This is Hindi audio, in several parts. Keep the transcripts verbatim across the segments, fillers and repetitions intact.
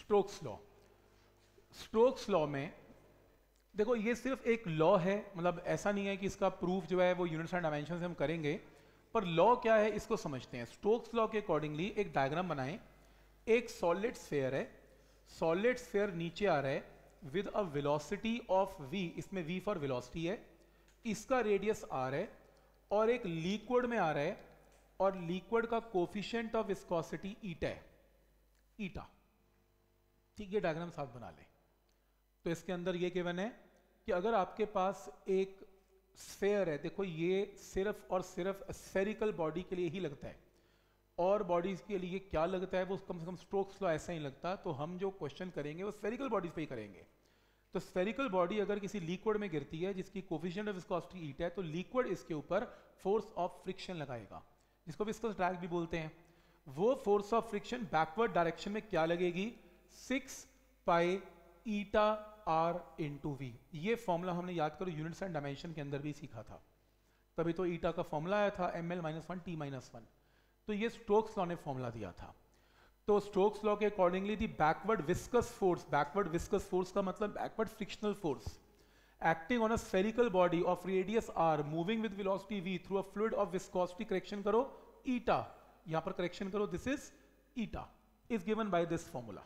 Stokes law. स्टोक्स लॉ में देखो ये सिर्फ एक लॉ है, मतलब ऐसा नहीं है कि इसका प्रूफ जो है वो यूनिट्स एंड डायमेंशन से हम करेंगे, पर लॉ क्या है इसको समझते हैं। स्टोक्स लॉ के अकॉर्डिंगली एक डायग्राम बनाएं। एक सॉलिड स्फीयर है, सॉलिड स्फीयर नीचे आ रहा है with a velocity of v, इसमें v फॉर वेलोसिटी है, इसका रेडियस r है, और एक लिक्विड में आ रहा है और लिक्विड का कोफिशिएंट ऑफ विस्कोसिटी ईटा है, ईटा। ठीक, ये डायग्राम साथ बना लें। तो इसके अंदर ये गिवन है कि अगर आपके पास एक स्फीयर है, देखो ये सिर्फ और सिर्फ स्फेरिकल बॉडी के लिए ही लगता है, और बॉडीज के लिए क्या लगता है वो कम से कम स्टोक्स लॉ ऐसा ही लगता। तो हम जो क्वेश्चन करेंगे वो स्फेरिकल बॉडीज पे ही करेंगे। तो स्फेरिकल बॉडी अगर किसी लिक्विड में गिरती है जिसकी कोफिशिएंट ऑफ विस्कोसिटी ईटा है, तो लिक्विड इसके ऊपर फोर्स ऑफ फ्रिक्शन लगाएगा, जिसको विस्कस ड्रैग भी बोलते हैं। वो force of friction backward direction में क्या लगेगी, six pi eta r into v. ये फॉर्मूला हमने याद करो यूनिट्स एंड डायमेंशन के अंदर भी सीखा था, तभी तो ईटा का फॉर्मूला आया था M L minus one T minus one. तो ये स्टोक्स लॉ ने फॉर्मूला दिया था। तो स्टोक्स लॉ के accordingly the backward viscous force, backward viscous force का मतलब backward frictional force acting on a spherical body of radius r moving with velocity v through a fluid of viscosity, correction करो ईटा, यहां पर करेक्शन करो, this is eta, is given by this formula.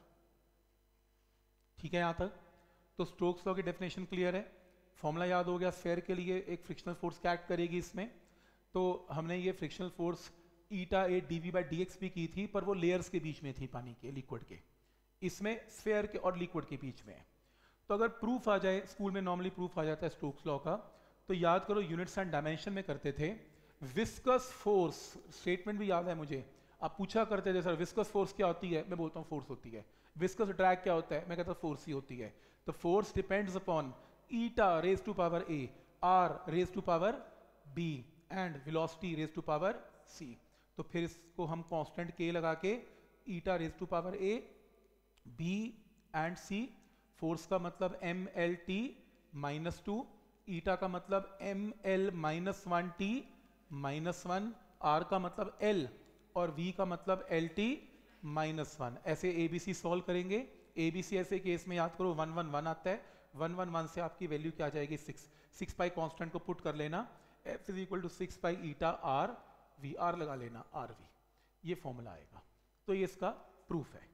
ठीक है यहां तक? तो स्टोक्स लॉ की डेफिनेशन क्लियर है, फॉर्मूला याद हो गया। स्फीयर के लिए एक फ्रिक्शनल फोर्स क्या एक्ट करेगी इसमें, तो हमने ये frictional force eta A d v by d x भी की थी, पर वो लेयर्स के बीच में थी, पानी के, लिक्विड के। इसमें स्फीयर के और लिक्विड के बीच में है। तो अगर प्रूफ आ जाए, स्कूल में नॉर्मली प्रूफ आ जाता है स्टोक्स लॉ का, तो याद करो यूनिट्स एंड डायमेंशन में करते थे। विस्कस फोर्स स्टेटमेंट भी याद है मुझे, आप पूछा करते थे सर विस्कस फोर्स क्या होती है, मैं बोलता हूँ फोर्स होती है। विस्कस ड्रैग क्या होता है, मैं कहता हूँ फोर्स ही होती है। तो force depends upon eta raise to power a, r raise to power b and velocity raise to power c. तो फिर इसको हम कांस्टेंट के लगा के eta raise to power a, b and c, force का मतलब M L T minus two, eta का मतलब M L minus one T minus one, r का मतलब एल और वी का मतलब एल टी माइनस वन। ऐसे ए बी सी सॉल्व करेंगे। ए बी सी ऐसे केस में याद करो वन वन वन आता है, वन वन वन से आपकी वैल्यू क्या आ जाएगी, सिक्स। सिक्स पाई कांस्टेंट को पुट कर लेना, F is equal to six pi eta r v, r लगा लेना आर वी, ये फॉर्मूला आएगा। तो ये इसका प्रूफ है।